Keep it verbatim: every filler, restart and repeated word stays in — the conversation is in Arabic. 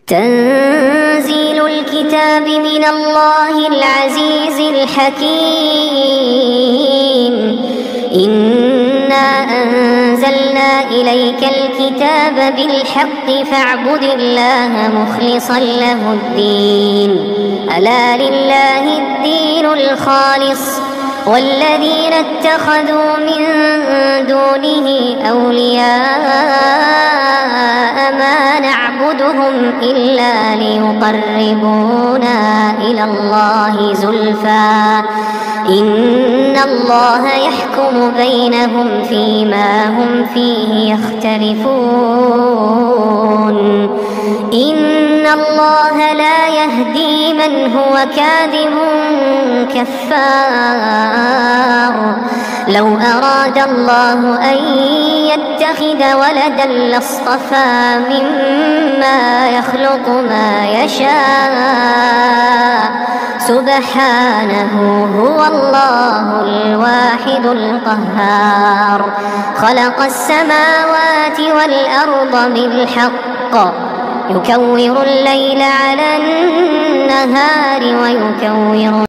تنزيل الكتاب من الله العزيز الحكيم. إنا أنزلنا إليك الكتاب بالحق فاعبد الله مخلصا له الدين. ألا لله الدين الخالص والذين اتخذوا من دونه أولياء ما نعبدهم إلا ليقربونا إلى الله زلفى إن الله يحكم بينهم فيما هم فيه يختلفون. إن الله لا يهدي من هو كاذب كفار. لو أراد الله أن يتخذ ولدا لاصطفى مما يخلق ما يشاء سبحانه هو الله الواحد القهار. خلق السماوات والأرض بالحق يكور الليل على النهار ويكور